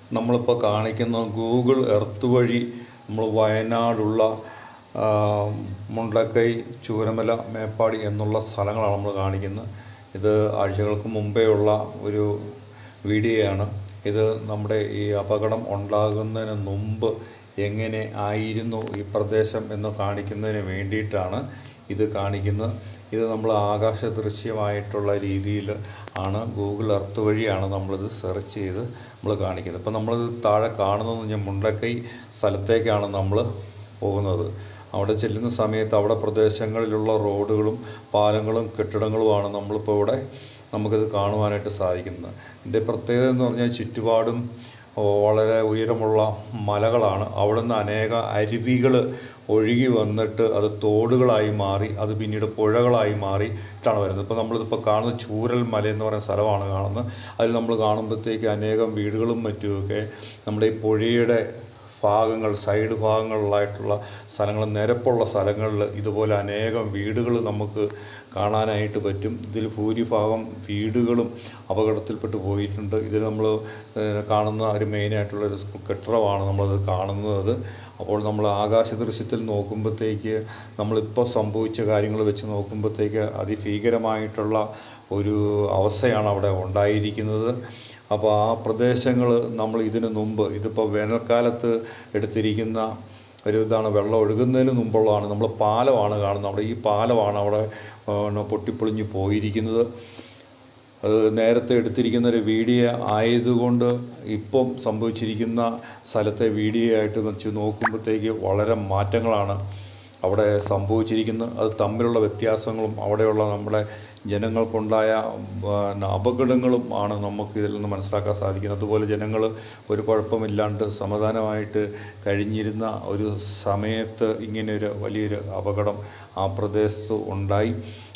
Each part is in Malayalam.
നമ്മളിപ്പോൾ കാണിക്കുന്ന ഗൂഗിൾ എർത്ത് വഴി നമ്മൾ വയനാടുള്ള മുണ്ടക്കൈ, ചൂരമല, മേപ്പാടി എന്നുള്ള സ്ഥലങ്ങളാണ് നമ്മൾ കാണിക്കുന്നത്. ഇത് ആഴ്ചകൾക്ക് മുമ്പേ ഉള്ള ഒരു വീഡിയോയാണ്. ഇത് നമ്മുടെ ഈ അപകടം ഉണ്ടാകുന്നതിന് മുമ്പ് എങ്ങനെ ആയിരുന്നു ഈ പ്രദേശം എന്ന് കാണിക്കുന്നതിന് വേണ്ടിയിട്ടാണ് ഇത് കാണിക്കുന്നത്. ഇത് നമ്മൾ ആകാശ ദൃശ്യമായിട്ടുള്ള രീതിയിൽ ആണ് ഗൂഗിൾ എർത്ത് വഴിയാണ് നമ്മളിത് സെർച്ച് ചെയ്ത് നമ്മൾ കാണിക്കുന്നത്. ഇപ്പം നമ്മളിത് താഴെ കാണുന്നത് ഞാൻ മുണ്ടക്കൈ സ്ഥലത്തേക്കാണ് നമ്മൾ പോകുന്നത്. അവിടെ ചെല്ലുന്ന സമയത്ത് അവിടെ പ്രദേശങ്ങളിലുള്ള റോഡുകളും പാലങ്ങളും കെട്ടിടങ്ങളുമാണ് നമ്മളിപ്പോൾ ഇവിടെ നമുക്കിത് കാണുവാനായിട്ട് സാധിക്കുന്നത്. ഇതിൻ്റെ പ്രത്യേകത എന്ന് പറഞ്ഞാൽ ചുറ്റുപാടും വളരെ ഉയരമുള്ള മലകളാണ്. അവിടെ നിന്ന് അനേക അരുവികൾ ഒഴുകി വന്നിട്ട് അത് തോടുകളായി മാറി, അത് പിന്നീട് പുഴകളായി മാറിയിട്ടാണ് വരുന്നത്. ഇപ്പോൾ നമ്മളിതിപ്പോൾ കാണുന്നത് ചൂരൽ മല എന്ന് പറയുന്ന സ്ഥലമാണ് കാണുന്നത്. അതിൽ നമ്മൾ കാണുമ്പോഴത്തേക്ക് അനേകം വീടുകളും മറ്റുമൊക്കെ നമ്മുടെ ഈ പുഴയുടെ ഭാഗങ്ങൾ, സൈഡ് ഭാഗങ്ങളിലായിട്ടുള്ള സ്ഥലങ്ങൾ, നിരപ്പുള്ള സ്ഥലങ്ങളിൽ ഇതുപോലെ അനേകം വീടുകൾ നമുക്ക് കാണാനായിട്ട് പറ്റും. ഇതിൽ ഭൂരിഭാഗം വീടുകളും അപകടത്തിൽപ്പെട്ട് പോയിട്ടുണ്ട്. ഇതിൽ നമ്മൾ കാണുന്ന ഒരു മെയിനായിട്ടുള്ളൊരു കെട്ടിടമാണ് നമ്മളത് കാണുന്നത്. അപ്പോൾ നമ്മൾ ആകാശ ദൃശ്യത്തിൽ നോക്കുമ്പോഴത്തേക്ക് നമ്മളിപ്പോൾ സംഭവിച്ച കാര്യങ്ങൾ വെച്ച് നോക്കുമ്പോഴത്തേക്ക് അതിഭീകരമായിട്ടുള്ള ഒരു അവസ്ഥയാണ് അവിടെ ഉണ്ടായിരിക്കുന്നത്. അപ്പോൾ ആ പ്രദേശങ്ങൾ നമ്മൾ ഇതിനു മുമ്പ്, ഇതിപ്പോൾ വേനൽക്കാലത്ത് എടുത്തിരിക്കുന്ന ഒരു ഇതാണ്, വെള്ളം ഒഴുകുന്നതിന് മുമ്പുള്ളതാണ്. നമ്മൾ പാലമാണ് കാണുന്നത്. അവിടെ ഈ പാലമാണ് അവിടെ പൊട്ടിപ്പൊളിഞ്ഞ് പോയിരിക്കുന്നത്. അത് നേരത്തെ എടുത്തിരിക്കുന്ന ഒരു വീഡിയോ ആയതുകൊണ്ട് ഇപ്പം സംഭവിച്ചിരിക്കുന്ന സ്ഥലത്തെ വീഡിയോ ആയിട്ട് വെച്ച് നോക്കുമ്പോഴത്തേക്ക് വളരെ മാറ്റങ്ങളാണ് അവിടെ സംഭവിച്ചിരിക്കുന്നത്. അത് തമ്മിലുള്ള വ്യത്യാസങ്ങളും അവിടെയുള്ള നമ്മുടെ ജനങ്ങൾക്കുണ്ടായ അപകടങ്ങളും ആണ് നമുക്ക് ഇതിൽ നിന്ന് മനസ്സിലാക്കാൻ സാധിക്കുന്നത്. അതുപോലെ ജനങ്ങൾ ഒരു കുഴപ്പമില്ലാണ്ട് സമാധാനമായിട്ട് കഴിഞ്ഞിരുന്ന ഒരു സമയത്ത് ഇങ്ങനെയൊരു വലിയൊരു അപകടം ആ പ്രദേശത്ത് ഉണ്ടായി.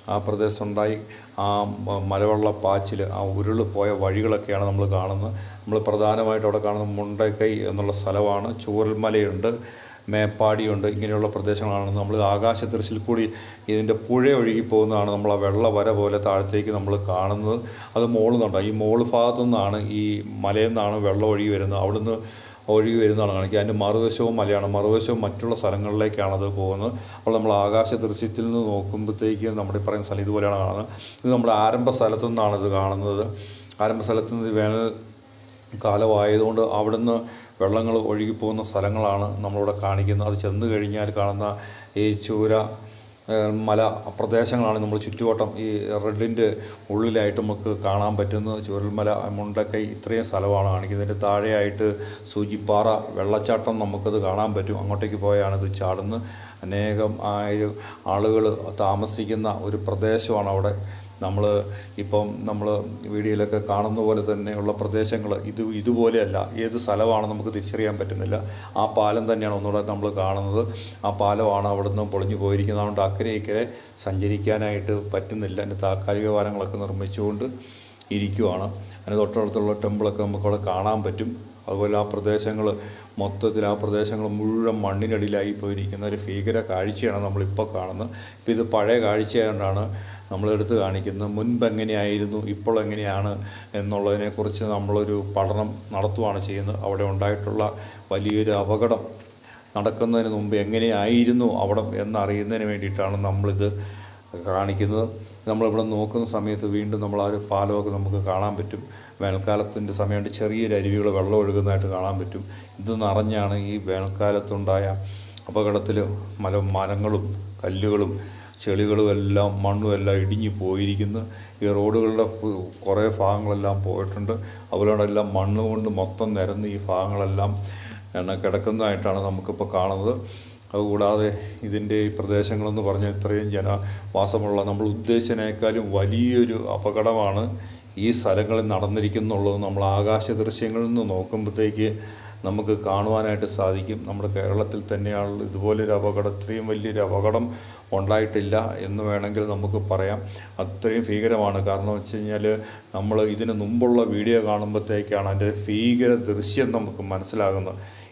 ആ മലവെള്ളപ്പാച്ചിൽ, ആ ഉരുൾ പോയ വഴികളൊക്കെയാണ് നമ്മൾ കാണുന്നത്. നമ്മൾ പ്രധാനമായിട്ട് അവിടെ കാണുന്നത് മുണ്ടക്കൈ എന്നുള്ള സ്ഥലമാണ്. ചൂരൽമലയുണ്ട്, മേപ്പാടിയുണ്ട്. ഇങ്ങനെയുള്ള പ്രദേശങ്ങളാണ് നമ്മൾ ആകാശ ദൃശ്യത്തിൽ കൂടി ഇതിൻ്റെ പുഴ ഒഴുകി പോകുന്നതാണ് നമ്മൾ ആ വെള്ള വര പോലെ താഴത്തേക്ക് നമ്മൾ കാണുന്നത്. അത് മോളുന്നുണ്ട്. ഈ മോൾ ഭാഗത്തു നിന്നാണ്, ഈ മലയിൽ നിന്നാണ് വെള്ളം ഒഴുകി വരുന്നത്. അവിടുന്ന് ഒഴുകി വരുന്നതാണ് കാണിക്കുക. അതിൻ്റെ മറുവശവും മലയാണ്, മറുവശവും മറ്റുള്ള സ്ഥലങ്ങളിലേക്കാണ് അത് പോകുന്നത്. അപ്പോൾ നമ്മൾ ആകാശ ദൃശ്യത്തിൽ നിന്ന് നോക്കുമ്പോഴത്തേക്ക് നമ്മുടെ പറയുന്ന സ്ഥലം ഇതുപോലെയാണ് കാണുന്നത്. ഇത് നമ്മുടെ ആരംഭ സ്ഥലത്തു നിന്നാണ് ഇത് കാണുന്നത്. ആരംഭ സ്ഥലത്തു നിന്ന് വേനൽ കാലമായതുകൊണ്ട് അവിടുന്ന് വെള്ളങ്ങൾ ഒഴുകിപ്പോകുന്ന സ്ഥലങ്ങളാണ് നമ്മളിവിടെ കാണിക്കുന്നത്. അത് ചെന്ന് കഴിഞ്ഞാൽ കാണുന്ന ഈ ചൂര മല പ്രദേശങ്ങളാണ് നമ്മൾ ചുറ്റുവട്ടം ഈ റെഡിൻ്റെ ഉള്ളിലായിട്ട് നമുക്ക് കാണാൻ പറ്റുന്നത്. ചൂരൽമല, മുണ്ടക്കൈ, ഇത്രയും സ്ഥലമാണ് കാണിക്കുന്നത്. ഇതിൻ്റെ താഴെയായിട്ട് സൂചിപ്പാറ വെള്ളച്ചാട്ടം നമുക്കത് കാണാൻ പറ്റും. അങ്ങോട്ടേക്ക് പോയാണ് ഇത് ചാടുന്നത്. അനേകം ആളുകൾ താമസിക്കുന്ന ഒരു പ്രദേശമാണ് അവിടെ. നമ്മൾ വീഡിയോയിലൊക്കെ കാണുന്ന പോലെ തന്നെയുള്ള പ്രദേശങ്ങൾ ഇതുപോലെയല്ല. ഏത് സ്ഥലമാണ് നമുക്ക് തിരിച്ചറിയാൻ പറ്റുന്നില്ല. ആ പാലം തന്നെയാണ് ഒന്നുകൂടെ നമ്മൾ കാണുന്നത്. ആ പാലമാണ് അവിടുന്ന് പൊളിഞ്ഞു പോയിരിക്കുന്നത്. അതുകൊണ്ട് അക്കരെ ഇക്കരെ സഞ്ചരിക്കാനായിട്ട് പറ്റുന്നില്ല. അതിൻ്റെ താൽക്കാലിക പാലങ്ങളൊക്കെ നിർമ്മിച്ചുകൊണ്ട് ഇരിക്കുവാണ്. അതിന് തൊട്ടടുത്തുള്ള ടെമ്പിളൊക്കെ നമുക്കവിടെ കാണാൻ പറ്റും. അതുപോലെ ആ പ്രദേശങ്ങൾ മൊത്തത്തിൽ, ആ പ്രദേശങ്ങൾ മുഴുവൻ മണ്ണിനടിയിലായി പോയിരിക്കുന്ന ഒരു ഭീകര കാഴ്ചയാണ് നമ്മളിപ്പോൾ കാണുന്നത്. ഇപ്പോൾ ഇത് പഴയ കാഴ്ചയായതുകൊണ്ടാണ് നമ്മളെടുത്ത് കാണിക്കുന്നത്. മുൻപ് എങ്ങനെയായിരുന്നു, ഇപ്പോൾ എങ്ങനെയാണ് എന്നുള്ളതിനെക്കുറിച്ച് നമ്മളൊരു പഠനം നടത്തുകയാണ് ചെയ്യുന്നത്. അവിടെ ഉണ്ടായിട്ടുള്ള വലിയൊരു അപകടം നടക്കുന്നതിന് മുമ്പ് എങ്ങനെയായിരുന്നു അവിടെ എന്നറിയുന്നതിന് വേണ്ടിയിട്ടാണ് നമ്മളിത് കാണിക്കുന്നത്. നമ്മളിവിടെ നോക്കുന്ന സമയത്ത് വീണ്ടും നമ്മൾ ആ ഒരു പാലമൊക്കെ നമുക്ക് കാണാൻ പറ്റും. വേനൽക്കാലത്തിൻ്റെ സമയത്ത് ചെറിയൊരു അരുവികൾ വെള്ളം ഒഴുകുന്നതായിട്ട് കാണാൻ പറ്റും. ഇത് നിറഞ്ഞാണ് ഈ വേനൽക്കാലത്തുണ്ടായ അപകടത്തിൽ മരങ്ങളും കല്ലുകളും ചെളികളും എല്ലാം മണ്ണും എല്ലാം ഇടിഞ്ഞു പോയിരിക്കുന്നു. ഈ റോഡുകളുടെ കുറേ ഭാഗങ്ങളെല്ലാം പോയിട്ടുണ്ട്. അതുപോലെ എല്ലാം മണ്ണ് കൊണ്ട് മൊത്തം നിരന്ന് ഈ ഭാഗങ്ങളെല്ലാം കിടക്കുന്നതായിട്ടാണ് നമുക്കിപ്പോൾ കാണുന്നത്. അതുകൂടാതെ ഇതിൻ്റെ ഈ പ്രദേശങ്ങളെന്ന് പറഞ്ഞാൽ ഇത്രയും ജനവാസമുള്ള, നമ്മൾ ഉദ്ദേശിച്ചതിനേക്കാളും വലിയൊരു അപകടമാണ് ഈ സ്ഥലങ്ങളിൽ നടന്നിരിക്കുന്നുള്ളത് നമ്മൾ ആകാശ ദൃശ്യങ്ങളിൽ നിന്ന് നോക്കുമ്പോഴത്തേക്ക് നമുക്ക് കാണുവാനായിട്ട് സാധിക്കും. നമ്മുടെ കേരളത്തിൽ തന്നെയാണ് ഇതുപോലൊരു അപകടം, ഇത്രയും വലിയൊരു അപകടം ഉണ്ടായിട്ടില്ല എന്ന് വേണമെങ്കിൽ നമുക്ക് പറയാം. അത്രയും ഭീകരമാണ്. കാരണം വെച്ച് കഴിഞ്ഞാൽ നമ്മൾ ഇതിന് മുമ്പുള്ള വീഡിയോ കാണുമ്പോഴത്തേക്കാണ് അതിൻ്റെ ഭീകര ദൃശ്യം നമുക്ക് മനസ്സിലാകുന്നത്.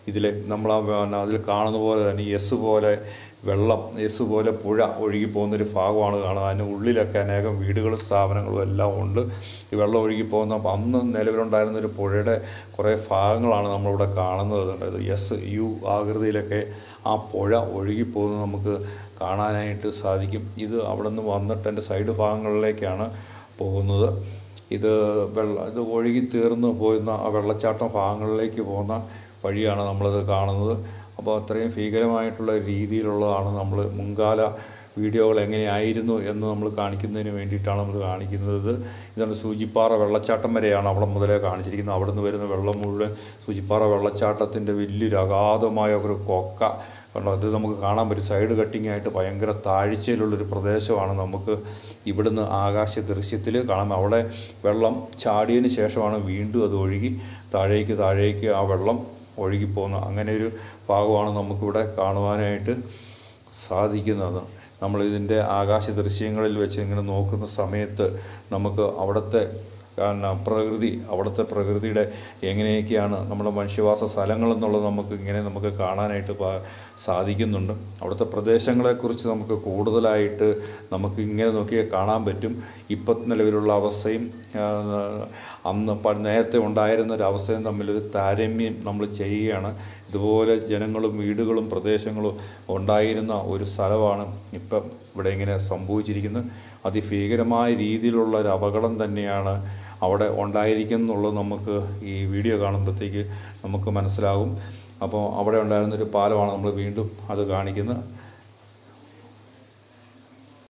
ഇതിൽ നമ്മൾ അതിൽ കാണുന്ന പോലെ തന്നെ എസ് പോലെ പുഴ ഒഴുകി പോകുന്നൊരു ഭാഗമാണ് കാണുന്നത്. അതിന് ഉള്ളിലൊക്കെ അനേകം വീടുകളും സ്ഥാപനങ്ങളും എല്ലാം ഉണ്ട്. ഈ വെള്ളം ഒഴുകി പോകുന്ന അന്ന് നിലവിലുണ്ടായിരുന്നൊരു പുഴയുടെ കുറേ ഭാഗങ്ങളാണ് നമ്മളിവിടെ കാണുന്നത്. SU ആകൃതിയിലൊക്കെ ആ പുഴ ഒഴുകിപ്പോകുന്നത് നമുക്ക് കാണാനായിട്ട് സാധിക്കും. ഇത് അവിടെ നിന്ന് വന്നിട്ട് എൻ്റെ സൈഡ് ഭാഗങ്ങളിലേക്കാണ് പോകുന്നത്. ഇത് ഒഴുകി തീർന്ന് പോയിരുന്ന ആ വെള്ളച്ചാട്ടം ഭാഗങ്ങളിലേക്ക് പോകുന്ന വഴിയാണ് നമ്മളത് കാണുന്നത്. അപ്പോൾ അത്രയും ഭീകരമായിട്ടുള്ള രീതിയിലുള്ളതാണ് നമ്മൾ മുൻകാല വീഡിയോകൾ എങ്ങനെയായിരുന്നു എന്ന് നമ്മൾ കാണിക്കുന്നതിന് വേണ്ടിയിട്ടാണ് നമ്മൾ കാണിക്കുന്നത്. ഇതാണ് സൂചിപ്പാറ വെള്ളച്ചാട്ടം വരെയാണ് അവിടെ മുതലേ കാണിച്ചിരിക്കുന്നത്. അവിടെ നിന്ന് വരുന്ന വെള്ളം മുഴുവൻ സൂചിപ്പാറ വെള്ളച്ചാട്ടത്തിൻ്റെ വലിയൊരു അഗാധമായ ഒരു കൊക്ക കണ്ടോ. അത് നമുക്ക് കാണാൻ പറ്റും. സൈഡ് കട്ടിങ് ആയിട്ട് ഭയങ്കര താഴ്ചയിലുള്ളൊരു പ്രദേശമാണ് നമുക്ക് ഇവിടുന്ന് ആകാശ ദൃശ്യത്തിൽ കാണാം. അവിടെ വെള്ളം ചാടിയതിന് ശേഷമാണ് വീണ്ടും അത് ഒഴുകി താഴേക്ക് ആ വെള്ളം ഒഴുകിപ്പോകുന്ന അങ്ങനെ ഒരു ഭാഗമാണ് നമുക്കിവിടെ കാണുവാനായിട്ട് സാധിക്കുന്നത്. നമ്മളിതിൻ്റെ ആകാശ ദൃശ്യങ്ങളിൽ വെച്ച് ഇങ്ങനെ നോക്കുന്ന സമയത്ത് നമുക്ക് അവിടുത്തെ പ്രകൃതിയുടെ എങ്ങനെയൊക്കെയാണ് നമ്മുടെ മനുഷ്യവാസ സ്ഥലങ്ങളെന്നുള്ളത് നമുക്ക് കാണാനായിട്ട് സാധിക്കുന്നുണ്ട്. അവിടുത്തെ പ്രദേശങ്ങളെക്കുറിച്ച് നമുക്ക് കൂടുതലായിട്ട് നമുക്ക് ഇങ്ങനെ നോക്കിയാൽ കാണാൻ പറ്റും. ഇപ്പം നിലവിലുള്ള അവസ്ഥയും അന്ന് നേരത്തെ ഉണ്ടായിരുന്നൊരവസ്ഥയും തമ്മിലൊരു താരതമ്യം നമ്മൾ ചെയ്യുകയാണ്. ഇതുപോലെ ജനങ്ങളും വീടുകളും പ്രദേശങ്ങളും ഉണ്ടായിരുന്ന ഒരു സ്ഥലമാണ് ഇപ്പം ഇവിടെ ഇങ്ങനെ സംഭവിച്ചിരിക്കുന്നത്. അതിഭീകരമായ രീതിയിലുള്ള ഒരു അപകടം തന്നെയാണ് അവിടെ ഉണ്ടായിരിക്കുന്നുള്ളത് നമുക്ക് ഈ വീഡിയോ കാണുമ്പോഴത്തേക്ക് നമുക്ക് മനസ്സിലാകും. അപ്പോൾ അവിടെ ഉണ്ടായിരുന്നൊരു പാലമാണ് നമ്മൾ വീണ്ടും അത് കാണിക്കുന്നത്.